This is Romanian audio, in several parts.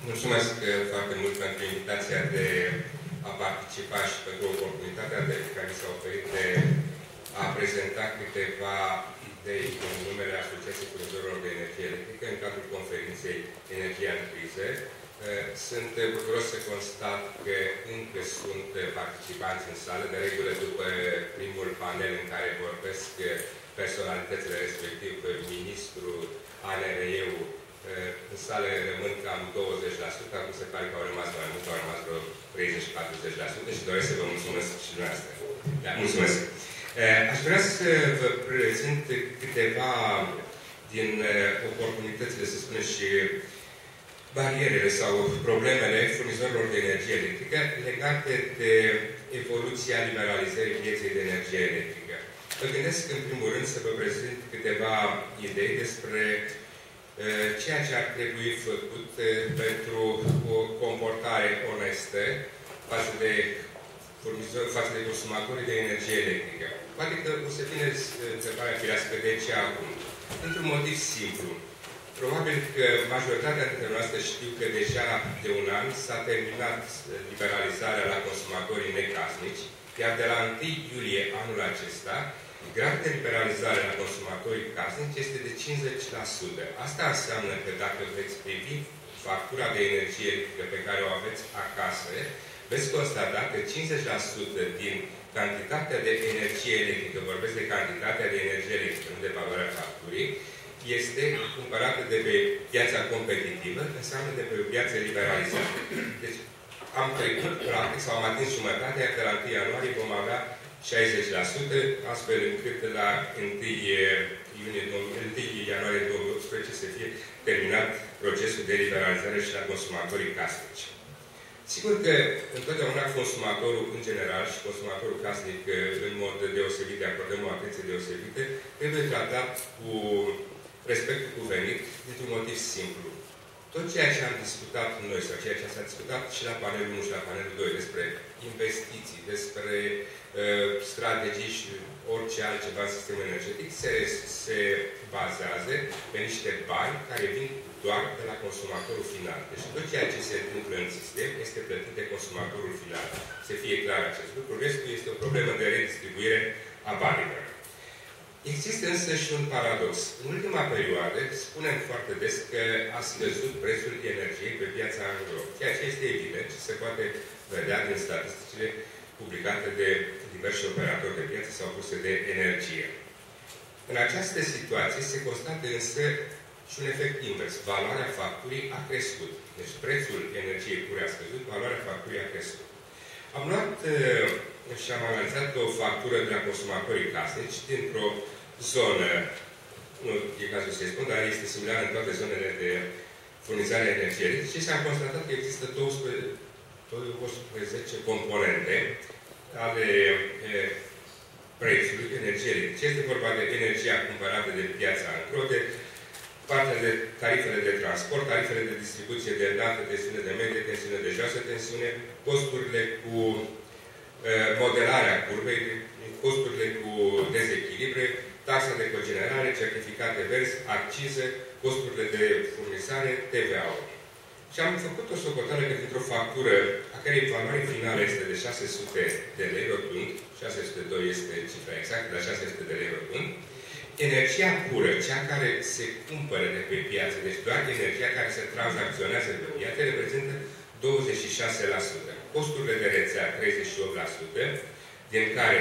Mulțumesc foarte mult pentru invitația de a participa și pentru oportunitatea de care mi s-a oferit de a prezenta câteva idei în numele Asociației Furnizorilor de Energie Electrică în cadrul conferinței Energia în criză. Sunt bucuros să constat că încă sunt participanți în sală, de regulă după primul panel în care vorbesc personalitățile, respectiv ministrul, ANRE-ul, în sală rămân cam 20%, acum se pare că au rămas mai mult, au rămas vreo 30-40% și doresc să vă mulțumesc și dumneavoastră. Da, mulțumesc. Aș vrea să vă prezint câteva din oportunitățile, să spunem, și barierele sau problemele furnizorilor de energie electrică legate de evoluția liberalizării pieței de energie electrică. Mă gândesc, în primul rând, să vă prezint câteva idei despre ceea ce ar trebui făcut pentru o comportare onestă față de consumatorii de energie electrică. Poate că o să vină întrebarea firească de ce acum. Într-un motiv simplu. Probabil că majoritatea dintre noastre știu că deja de un an s-a terminat liberalizarea la consumatorii necasnici, iar de la 1 iulie anul acesta, gradul de liberalizare la consumatorii casnici este de 50%. Asta înseamnă că dacă veți privi factura de energie electrică pe care o aveți acasă, veți constata că 50% din cantitatea de energie electrică, vorbesc de cantitatea de energie electrică, nu de valoarea facturii, este cumpărată de pe piața competitivă, înseamnă de pe o piață liberalizată. Deci am trecut, practic, sau am atins jumătate, iar de la 1 ianuarie vom avea 60%, astfel încât la 1 ianuarie 2018 să fie terminat procesul de liberalizare și la consumatorii casnici. Sigur că întotdeauna consumatorul în general și consumatorul casnic în mod deosebit, de acordăm o atenție deosebită, trebuie tratat cu respectul cuvenit dintr-un motiv simplu. Tot ceea ce am discutat noi, sau ceea ce s-a discutat și la panelul 1 și la panelul 2, despre investiții, despre strategii și orice altceva în sistemul energetic, se bazează pe niște bani care vin doar de la consumatorul final. Deci tot ceea ce se întâmplă în sistem este plătit de consumatorul final. Să fie clar acest lucru. Restul este o problemă de redistribuire a banilor. Există însă și un paradox. În ultima perioadă, spunem foarte des că a scăzut prețul energiei pe piața anglo, ceea ce este evident și se poate vedea din statisticile publicate de diversi operatori de piață sau curse de energie. În această situație se constată însă și un efect invers. Valoarea facturii a crescut. Deci prețul energiei pure a scăzut, valoarea facturii a crescut. Am luat și am analizat o factură de la consumatorii casnici dintr-o zonă, nu e cazul să-i spun, dar este similar în toate zonele de furnizare a energiei electrice și am constatat că există 12 componente ale prețului energiei electrice. Este vorba de energia cumpărată de piața angro, de partea de tarifele de transport, tarifele de distribuție de înaltă tensiune, de medie tensiune, de joasă tensiune, costurile cu modelarea curbei, costurile cu dezechilibre, taxa de cogenerare, certificate verzi, accize, costurile de furnizare, TVA-ul. Și am făcut o socoteală că dintr-o factură a cărei valoare finală este de 600 de lei rotund, 602 este cifra exactă, dar 600 de lei rotund, energia pură, cea care se cumpără de pe piață, deci doar energia care se tranzacționează pe piață, reprezintă 26%. Costurile de rețea 38%, din care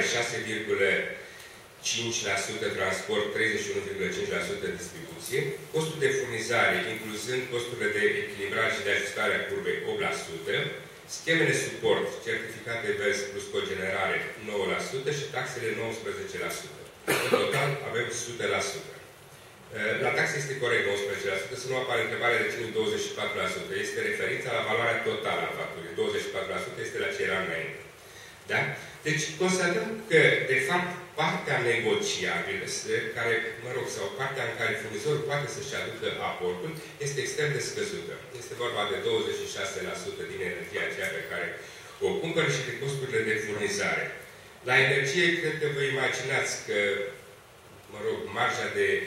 6,5% transport, 31,5% distribuție, costul de furnizare, incluzând costurile de echilibrare și de ajustare a curbei, 8%, schemele suport, certificate verzi plus cogenerare, 9% și taxele 19%. În total avem 100%. La taxe este corect 19%, să nu apare întrebarea de ce nu 24%. Este referința la valoarea totală a facturii. 24% este la ce era înainte. Da? Deci constatăm că, de fapt, partea negociabilă, care, mă rog, sau partea în care furnizorul poate să-și aducă aportul, este extrem de scăzută. Este vorba de 26% din energia aceea pe care o cumpără și de costurile de furnizare. La energie, cred că vă imaginați că, mă rog, marja de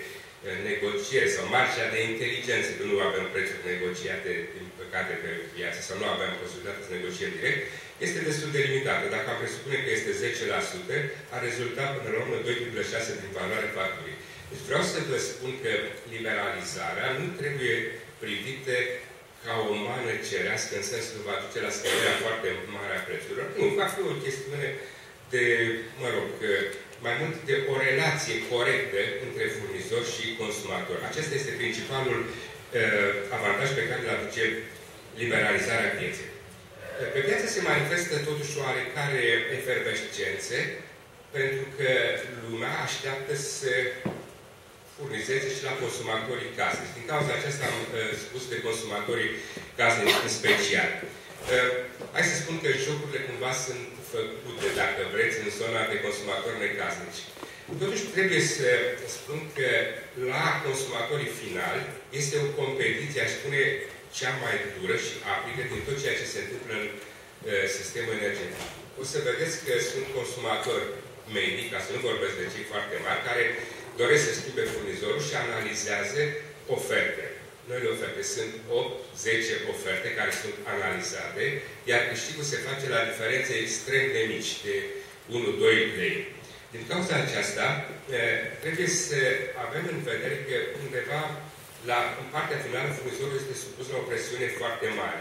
negociere sau marja de inteligență, că nu avem prețuri negociate, din păcate, pe piață sau nu avem posibilitatea să negociem direct, este destul de limitată. Dacă am presupune că este 10%, ar rezulta până la urmă 2,6 din valoarea facturii. Deci vreau să vă spun că liberalizarea nu trebuie privită ca o mană cerească, în sensul că va duce la scăderea foarte mare a prețurilor. Nu, va fi o chestiune de, mă rog, mai mult de o relație corectă între furnizor și consumator. Acesta este principalul avantaj pe care îl aduce liberalizarea pieței. Pe piață se manifestă totuși oarecare efervescențe, pentru că lumea așteaptă să furnizeze și la consumatorii casnici. Din cauza aceasta am spus de consumatorii casnici în special. Hai să spun că jocurile cumva sunt făcute, dacă vreți, în zona de consumatori necasnici. Totuși trebuie să spun că la consumatorii finali este o competiție, aș spune, cea mai dură și aplică din tot ceea ce se întâmplă în sistemul energetic. O să vedeți că sunt consumatori medii, ca să nu vorbesc de cei foarte mari, care doresc să schimbe furnizorul și analizează oferte. Noile oferte sunt 8-10 oferte care sunt analizate, iar câștigul se face la diferențe extrem de mici, de 1-2 lei. Din cauza aceasta, trebuie să avem în vedere că undeva în partea finală, furnizorul este supus la o presiune foarte mare.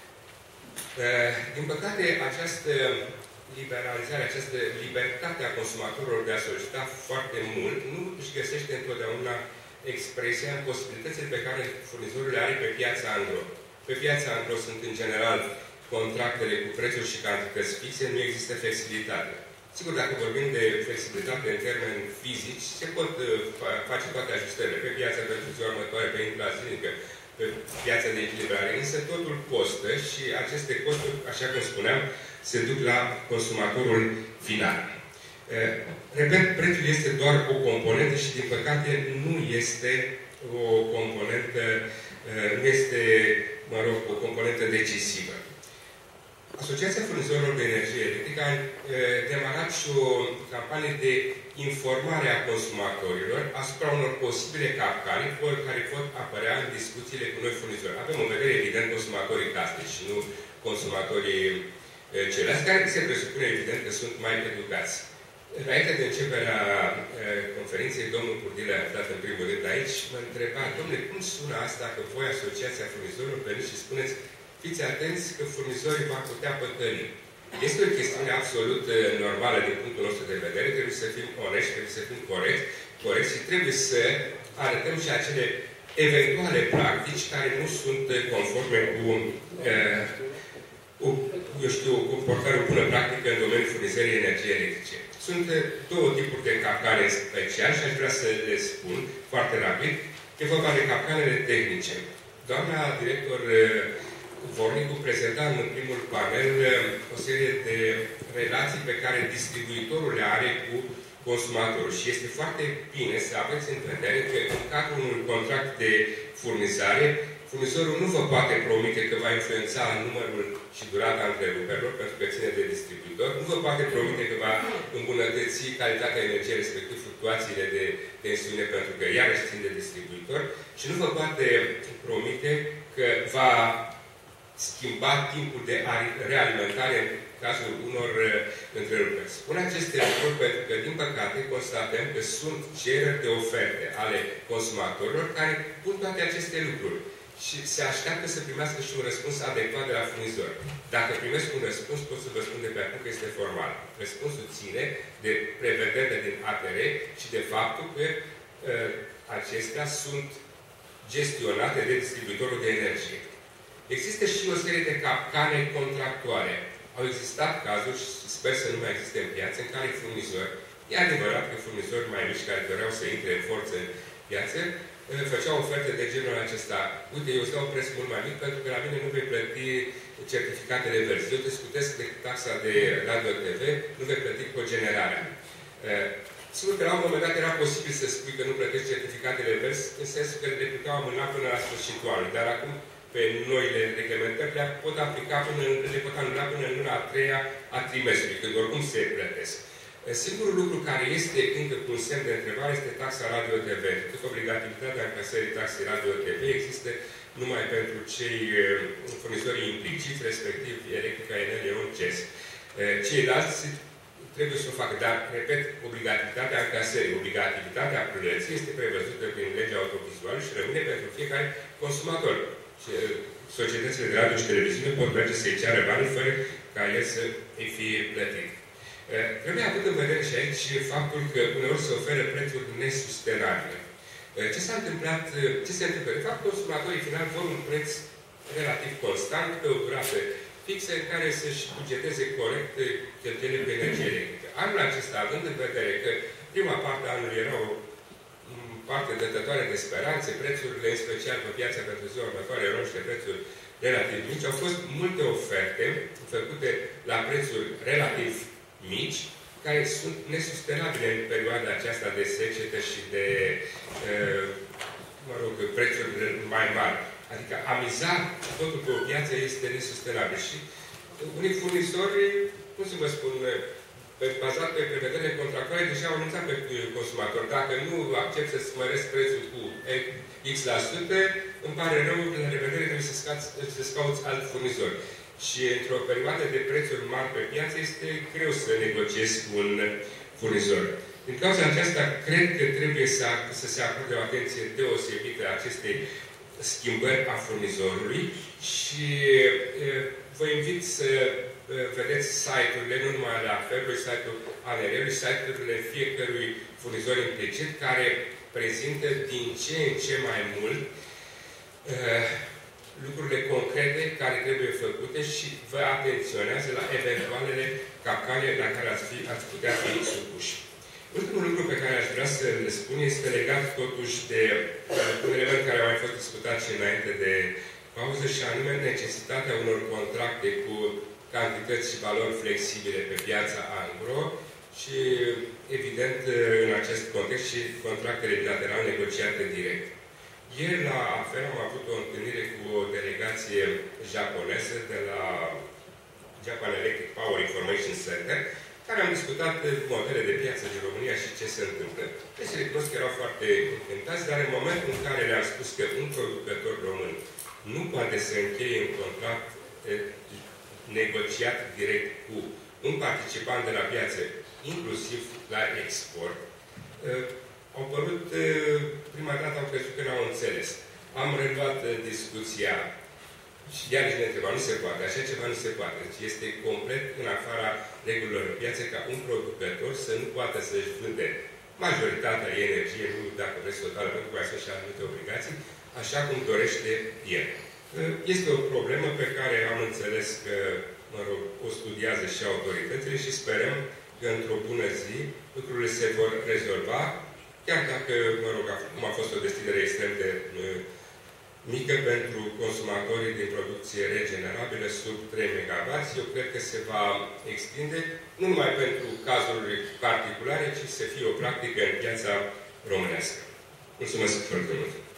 Din păcate, această liberalizare, această libertate a consumatorilor de a solicita foarte mult, nu își găsește întotdeauna expresia în posibilitățile pe care furnizorul le are pe piața angro. Pe piața angro sunt, în general, contractele cu prețuri și cantități fixe, nu există flexibilitate. Sigur, dacă vorbim de flexibilitate în termeni fizici, se pot face toate ajustările pe piața pentru ziua următoare, pe inflație, pe piața de echilibrare, însă totul costă și aceste costuri, așa cum spuneam, se duc la consumatorul final. Repet, prețul este doar o componentă și, din păcate, nu este o componentă, nu este, mă rog, o componentă decisivă. Asociația Furnizorilor de Energie Electrică a demarat și o campanie de informare a consumatorilor asupra unor posibile capcane care pot apărea în discuțiile cu noi furnizori. Avem în vedere, evident, consumatorii casnici și nu consumatorii ceilalți, care se presupune, evident, că sunt mai educați. Înainte de începerea conferinței, domnul Curdile a dat în primul rând aici și mă întreba, domnule, cum sună asta că voi, Asociația Furnizorilor, veniți și spuneți, fiți atenți că furnizorii va putea păcăli. Este o chestiune absolut normală din punctul nostru de vedere, trebuie să fim onești, trebuie să fim corecți și trebuie să arătăm și acele eventuale practici care nu sunt conforme cu o comportare, o bună practică în domeniul furnizării energiei electrice. Sunt două tipuri de capcane speciale și aș vrea să le spun foarte rapid. E vorba de capcanele tehnice. Doamna director Vornicu prezenta în primul panel o serie de relații pe care distribuitorul le are cu consumatorul. Și este foarte bine să aveți în vedere că în cadrul unui contract de furnizare, furnizorul nu vă poate promite că va influența numărul și durata întreruperilor, pentru că ține de distribuitor, nu vă poate promite că va îmbunătăți calitatea energiei, respectiv fluctuațiile de tensiune, pentru că iarăși țin de distribuitor, și nu vă poate promite că va schimba timpul de realimentare în cazul unor întreruperi. Spun aceste lucruri pentru că, din păcate, constatăm că sunt cereri de oferte ale consumatorilor care pun toate aceste lucruri și se așteaptă să primească și un răspuns adecvat de la furnizor. Dacă primesc un răspuns, pot să vă spun de pe acum că este formal. Răspunsul ține de prevederile din ATR și de faptul că acestea sunt gestionate de distribuitorul de energie. Există și o serie de capcane contractuale. Au existat cazuri, și sper să nu mai existe în piață, în care furnizori, e adevărat că furnizori mai mici care doreau să intre în forță în piață, făceau oferte de genul acesta. Uite, eu îți dau un preț mult mai mic pentru că la mine nu vei plăti certificatele verzi. Eu te scutesc de taxa de radio TV, nu vei plăti cogenerarea. Sigur că la un moment dat era posibil să spui că nu plătești certificatele verzi, în sensul că le puteau amâna până la sfârșitul anului. Dar acum, pe noile reglementări, le pot anula până în luna a treia a trimestrului, când oricum se plătesc. Singurul lucru care este încă cu un semn de întrebare este taxa radio-TV. Cât obligativitatea încasării taxei radio-TV există numai pentru cei furnizori impliciți, respectiv Electrica, Enel, Ion, CES. Ceilalți trebuie să o facă, dar, repet, obligativitatea încasării, obligativitatea plății este prevăzută prin legea autovizuală și rămâne pentru fiecare consumator. Și societățile de radio și televiziune pot merge să-i ceară banii fără ca el să îi fie plătit. Trebuie avut în vedere și aici faptul că uneori se oferă prețuri nesustenabile. Ce s-a întâmplat? Ce se întâmplă? De fapt, consumatorii finali vor un preț relativ constant pe o durată fixă în care să-și bugeteze corect cheltuielile pe energie electrică. Anul acesta, având în vedere că prima parte a anului era o parte dătătoare de speranțe, prețurile, în special pe piața pentru ziua următoare, erau niște prețuri relativ mici, au fost multe oferte făcute la prețuri relativ mici, care sunt nesustenabile în perioada aceasta de secetă și de, prețuri mai mari. Adică a miza totul pe o piață este nesustenabil. Și unii furnizori, cum să vă spun, bazat pe prevederile contractuale, deja au anunțat pe consumator. Dacă nu accept să-ți măresc prețul cu X%, îmi pare rău, la revedere trebuie să-ți cauți alt furnizor. Și într-o perioadă de prețuri mari pe piață este greu să negociezi cu un furnizor. Din cauza aceasta, cred că trebuie să se acorde o atenție deosebită acestei schimbări a furnizorului și vă invit să vedeți site-urile, nu numai la FEB-ului, site-ul ANR-ului, site-urile fiecărui furnizor implicit, care prezintă din ce în ce mai mult lucrurile concrete care trebuie făcute și vă atenționează la eventualele capcane la care ați putea fi supuși. Ultimul lucru pe care aș vrea să le spun este legat totuși de un element care a mai fost discutat și înainte de pauză, și anume necesitatea unor contracte cu cantități și valori flexibile pe piața angro și, evident, în acest context și contractele bilaterale negociate direct. Ieri la AFER am avut o întâlnire cu o delegație japoneză de la Japan Electric Power Information Center, care am discutat modele de piață din România și ce se întâmplă. Deci recunosc că erau foarte încântați, dar în momentul în care le-am spus că un producător român nu poate să încheie un contract negociat direct cu un participant de la piață, inclusiv la export, au părut, prima dată au crezut că n-au înțeles. Am reluat discuția și iar ne întreba, nu se poate, așa ceva nu se poate. Deci este complet în afara regulilor în piață ca un producător să nu poată să-și vânde majoritatea energie, nu dacă vreți totală, pentru că mai sunt și anumite obligații, așa cum dorește el. Este o problemă pe care am înțeles că, mă rog, o studiază și autoritățile și sperăm că într-o bună zi lucrurile se vor rezolva, chiar dacă, mă rog, cum a fost o deschidere extrem de mică pentru consumatorii din producție regenerabilă sub 3 MW, eu cred că se va extinde nu numai pentru cazuri particulare, ci să fie o practică în piața românească. Mulțumesc foarte mult!